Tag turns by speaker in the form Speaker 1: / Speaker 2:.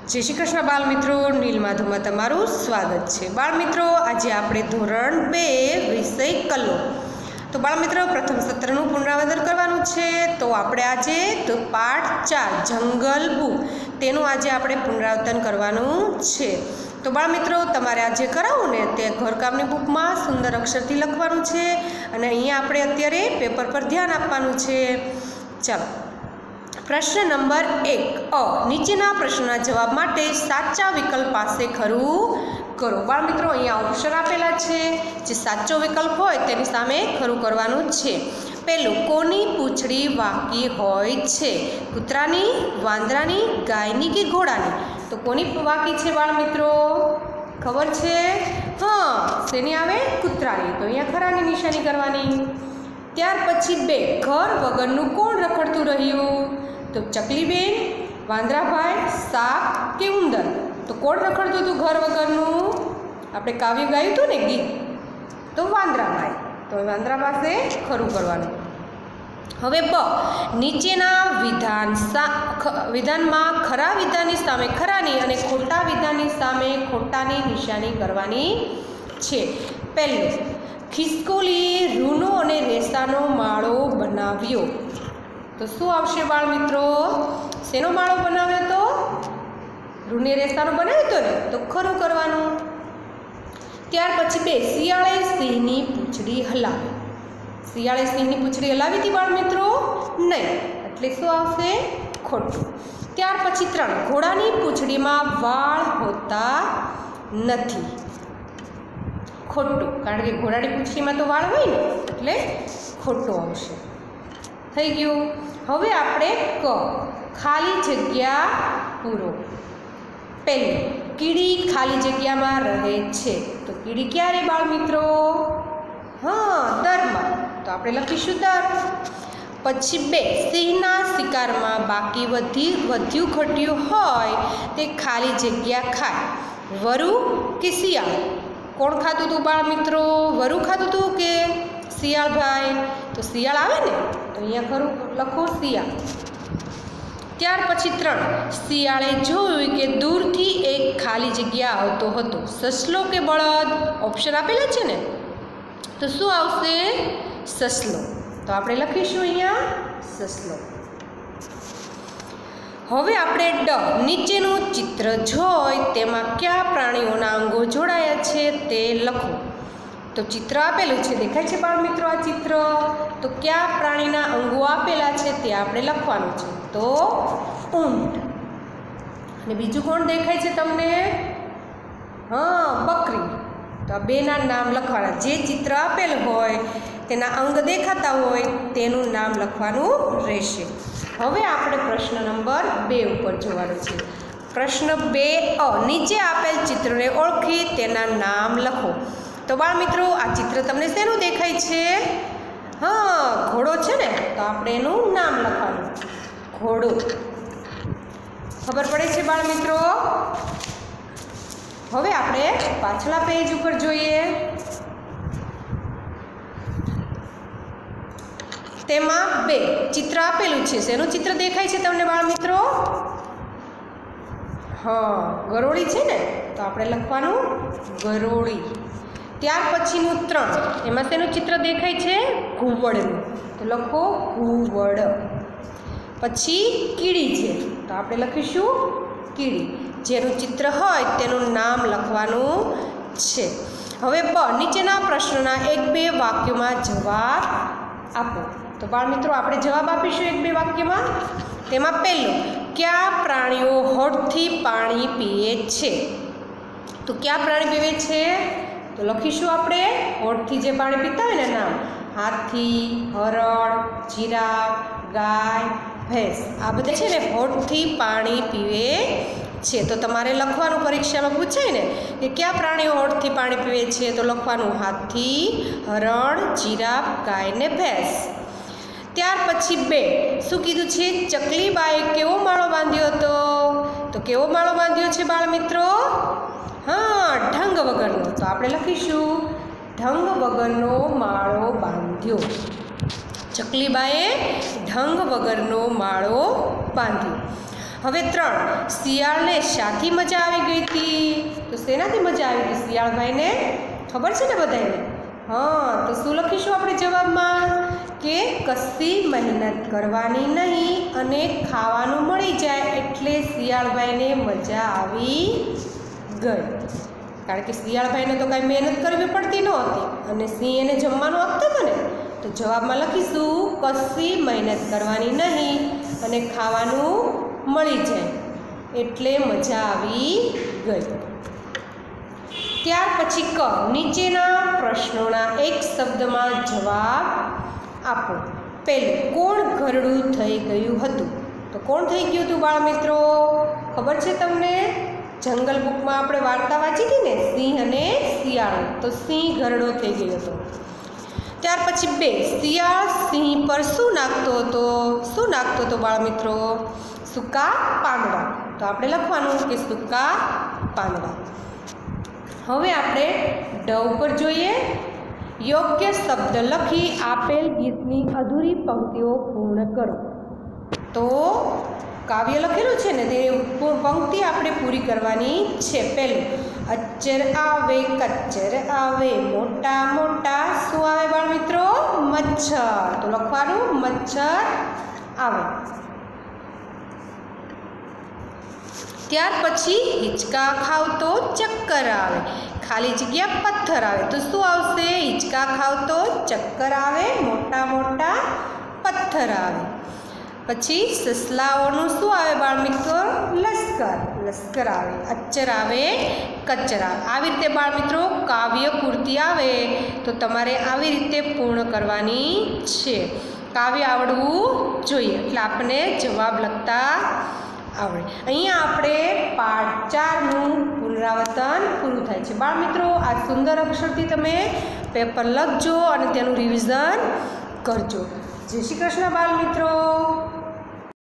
Speaker 1: जय श्री कृष्ण बाल मित्रों, नीलमाधव में तमारू स्वागत है। बाल मित्रों, आज आपणे धोरण 2 विषय कलो। तो बाल मित्रों, प्रथम सत्रનું પુનરાવર્તન કરવાનું છે। તો આપણે આજે તો પાઠ 4 જંગલ બુક તેનું આજે આપણે પુનરાવર્તન કરવાનું છે। તો બાળ મિત્રો, તમારે આજે કરાવું ને તે ઘરકામની બુકમાં સુંદર અક્ષરથી લખવાનું છે અને અહીંયા આપણે અત્યારે પેપર પર ધ્યાન આપવાનું છે। ચાલો, प्रश्न नंबर 1 अ नीचेना प्रश्नना जवाब माटे साचा विकल्प पासे खरू करो। बाळ मित्रों, अहींया ऑप्शन आपेला छे, जे साचो विकल्प होय तेनी सामे खरू करवानुं छे। पहेलुं, कोनी पूंछड़ी वाकी होय छे? कूतरानी, वांदरानी, गायनी के घोड़ानी? तो कोनी वाकी छे बाळ मित्रों? खबर छे? हाँ, शेनी आवे? कूतरानी। तो अहींया खरानी निशानी करवानी। त्यार पछी 2 घर वगरनुं कोण रखड़तुं रह्युं? तो चकलीबेन, वांदराभाई, साप के उंदर? तो कोण रखड़तुं हतुं घर वगरनुं? आपणे काव्य गायुं हतुं ने गीत, तो वांदराभाई। तो वांदरा पासे खरुं करवानुं। हवे ब नीचेना विधानमां खरा विधाननी सामे खरानी अने खोटा विधाननी सामे खोटानी निशानी करवानी छे। पहेलुं, खिसकोलीए रूनो अने रेसानो माळो बनाव्यो। तो शुं आवशे बाळ मित्रों? शेनो माळो बनाव्यो तो? रूने रेसानो बनाव्यो तो ने? तो खरुं करवानुं। त्यार पछी 2 शियाळे सिंहनी पूंछड़ी हलावी। शियाळे सिंहनी पूंछड़ी हलावी हती बाळ मित्रों? नहीं, एटले शुं आवशे? खोटुं। त्यार पछी 3 घोड़ानी पूंछड़ीमां वाळ होता नथी। खोटुं, कारण के घोड़ानी पूंछड़ीमां तो वाळ होय ने, एटले खोटुं आवशे। थई गयुं। हवे आपणे क खाली जग्या पूरो। पहेलुं, कीड़ी खाली जग्यामां रहे छे। तो कीड़ी क्यारे बाळ मित्रों? हाँ, दरमा। तो आपणे लखीशुं दर। पछी 2 सिंहना शिकारमां बाकी वध्यु घट्युं होय ते खाली जग्या खाय। वरु के शियाळ? कोण खातुं हतुं बाळ मित्रों? वरु खातुं हतुं के शियाळ भाई? तो शियाळ आवे ने, तो अहींया खरुं लखो शियाळ। त्यार पछी 3 शियाळे जोयुं के दूरथी एक खाली जग्या आवतो हतो। ससलो के बळद? ऑप्शन आपेला छे ने, तो शुं आवशे? ससलो। तो आपणे लखीशुं अहींया ससलो। हवे आपणे ड नीचेनुं चित्र जोई तेमां क्या प्राणीओना अंगो जोड़ाया छे ते लखो। तो चित्र आपेलुं छे, देखाय छे बाळ मित्रों आ चित्र? तो क्या प्राणीना अंगो आपेला छे ते आपणे लखवानुं छे। तो ऊंट। अने बीजुं कोण देखाय छे तमने? हाँ, बकरी। तो आ बेना नाम लखवाना। जे चित्र आपेल होय तेना अंग देखाता होय तेनुं नाम लखवानुं रहेशे। हवे आपणे प्रश्न नंबर 2 उपर जोवानुं छे। प्रश्न 2 अ नीचे आपेल चित्रने ओळखी तेना नाम लखो। तो बाळ मित्रों, आ चित्र तमने शेनुं देखाय छे? हाँ, घोड़ो छे ने, तो आपणे एनुं नाम लखवानुं, घोड़ो। खबर पड़े छे बाळ मित्रों? हवे आपणे पाछला पेज उपर जोईए। तेमां 2 चित्र आपेलुं छे। शेनुं चित्र देखाय छे तमने बाळ मित्रों? हाँ, गरोળી छे ने, तो आपणे लखवानुं गरोળી। त्यार पछीनुं 3 एमां शेनुं चित्र देखाय छे? घुवड़नुं, तो लखो घुवड़। पछी कीड़ी छे, तो आपणे लखीशुं कीड़ी। जेनुं चित्र होय तेनुं नाम लखवानुं छे। हवे ब नीचेना प्रश्नना 1-2 वाक्योमां जवाब आपो। तो बाळ मित्रों, आपणे जवाब आपीशुं 1-2 वाक्यमां। तेमां पहेલું, क्या प्राणीओ होठथी पाणी पीए छे? तो क्या प्राणी पीवे छे? तो लखीशुं आपणे होठथी जे पाणी पीता होय ने नाम, हाथी, हरण, जीराफ, गाय, भैंस, आ बधा छे ने होठथी पाणी पीवे छे। तो तमारे लखवानुं, परीक्षामां पूछाय ने के क्या प्राणीओ होठथी पाणी पीवे छे? तो लखवानुं हाथी, हरण, जीराफ, गाय ने भैंस। त्यार पछी 2 शुं कीधुं छे? चकलीबाए केवो माळो बांध्यो हतो? तो केवो माळो बांध्यो छे बाळ मित्रों? हाँ, ढंग वगरनो। तो आपणे लखीशुं ढंग वगरनो माळो बांध्यो। चकलीबाए ढंग वगरनो माळो बांध्यो। હવે 3 શિયાળને શાથી મજા આવી ગઈ હતી? તો શેનાથી મજા આવી હતી શિયાળભાઈને? ખબર છે ને બધાને? હા, તો શું લખીશું આપણે જવાબમાં કે કશી મહેનત કરવાની નહીં અને ખાવાનું મળી જાય એટલે શિયાળભાઈને મજા આવી ગઈ. કારણ કે શિયાળભાઈને તો કાંઈ મહેનત કરવી પડતી નહોતી અને સિંહ એને જમવાનું આપતો હતો ને, તો જવાબમાં લખીશું કશી મહેનત કરવાની નહીં અને ખાવાનું મળી જાય એટલે મજા આવી ગઈ. ત્યાર પછી ક, નીચેના પ્રશ્નોના એક શબ્દમાં જવાબ આપો. પહેલું, કોણ ઘરડું થઈ ગયું હતું? તો કોણ થઈ ગયું હતું બાળ મિત્રો? ખબર છે તમને? જંગલ બુકમાં આપણે વાર્તા વાંચી હતી ને, સિંહ અને શિયાળ. તો સિંહ ઘરડો થઈ ગયો હતો. ત્યાર પછી 2, શિયાળ સિંહ પર શું નાખતો હતો? શું નાખતો હતો બાળ મિત્રો? સૂકા પાંદડા. તો આપણે લખવાનું કે સૂકા પાંદડા. હવે આપણે ડ ઉપર જોઈએ. યોગ્ય શબ્દ લખી આપેલ ગીતની અધૂરી પંક્તિઓ પૂર્ણ કરો. તો કાવ્ય લખેલું છે ને તે પંક્તિ આપણે પૂરી કરવાની છે. પહેલું, અચ્ચર આવે કચ્ચર આવે મોટા મોટા શું આવે બાળ મિત્રો? મચ્છર. તો લખવાનું મચ્છર આવે. ત્યાર પછી હિંચકા ખાવ તો ચક્કર આવે, ખાલી જગ્યા પથ્થર આવે. તો શું આવશે? હિંચકા ખાવ તો ચક્કર આવે, મોટા મોટા પથ્થર આવે. પછી સસલાઓનું શું આવે બાળ મિત્રો? લશ્કર. લશ્કર આવે. અચ્ચર આવે કચ્ચર આવે. આવી રીતે બાળ મિત્રો કાવ્ય પૂર્તિ આવે તો તમારે આવી રીતે પૂર્ણ કરવાની છે. કાવ્ય આવડવું જોઈએ એટલે આપણને જવાબ લખતા આવડે. અહીંયા આપણે પાઠ 4નું પુનરાવર્તન પૂરું થાય છે. બાળ મિત્રો આ સુંદર અક્ષરથી તમે પેપર લખજો અને તેનું રિવિઝન કરજો. જય શ્રી કૃષ્ણ બાળ મિત્રો.